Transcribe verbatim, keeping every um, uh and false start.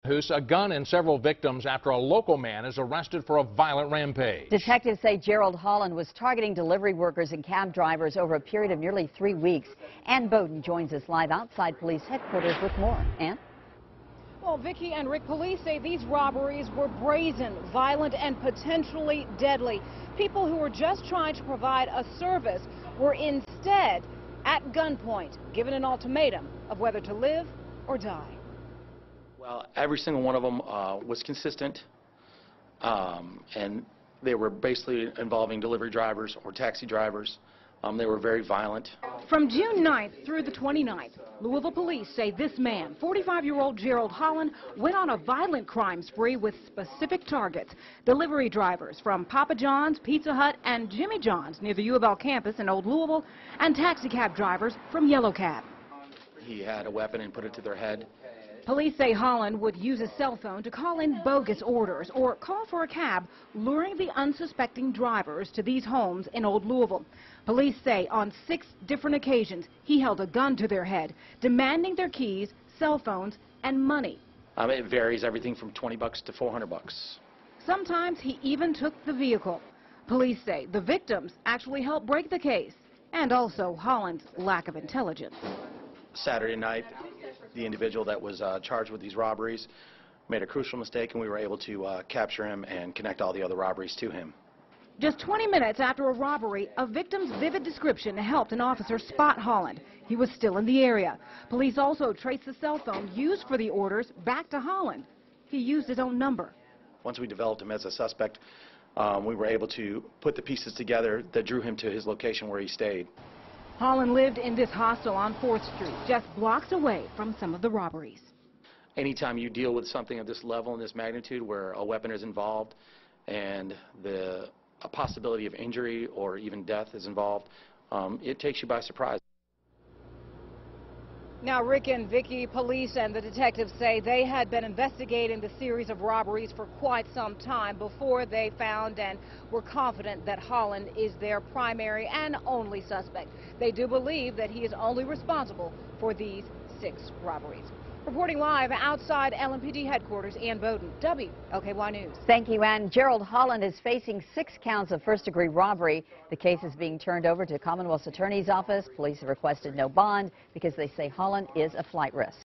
Who's a gun and several victims after a local man is arrested for a violent rampage. Detectives say Gerald Holland was targeting delivery workers and cab drivers over a period of nearly three weeks. Ann Bowden joins us live outside police headquarters with more. Ann? Well, Vicki and Rick, police say these robberies were brazen, violent, and potentially deadly. People who were just trying to provide a service were instead at gunpoint, given an ultimatum of whether to live or die. Well, every single one of them uh, was consistent, um, and they were basically involving delivery drivers or taxi drivers. Um, they were very violent. From June ninth through the twenty-ninth, Louisville police say this man, forty-five-year-old Gerald Holland, went on a violent crime spree with specific targets. Delivery drivers from Papa John's, Pizza Hut, and Jimmy John's near the U of L campus in Old Louisville, and taxi cab drivers from Yellow Cab. He had a weapon and put it to their head. Police say Holland would use his cell phone to call in bogus orders or call for a cab, luring the unsuspecting drivers to these homes in Old Louisville. Police say on six different occasions he held a gun to their head, demanding their keys, cell phones, and money. Um, it varies everything from twenty bucks to four hundred bucks. Sometimes he even took the vehicle. Police say the victims actually helped break the case, and also Holland's lack of intelligence. Saturday night, the individual that was uh, charged with these robberies made a crucial mistake, and we were able to uh, capture him and connect all the other robberies to him. Just twenty minutes after a robbery, a victim's vivid description helped an officer spot Holland. He was still in the area. Police also traced the cell phone used for the orders back to Holland. He used his own number. Once we developed him as a suspect, um, we were able to put the pieces together that drew him to his location where he stayed. Holland lived in this hostel on fourth street, just blocks away from some of the robberies. Anytime you deal with something of this level and this magnitude where a weapon is involved and the a possibility of injury or even death is involved, um, it takes you by surprise. Now, Rick and Vicki, police and the detectives say they had been investigating the series of robberies for quite some time before they found and were confident that Holland is their primary and only suspect. They do believe that he is only responsible for these six robberies. Reporting live outside L M P D headquarters, Ann Bowden, W L K Y News. Thank you, Ann. Gerald Holland is facing six counts of first-degree robbery. The case is being turned over to Commonwealth's Attorney's Office. Police have requested no bond because they say Holland is a flight risk.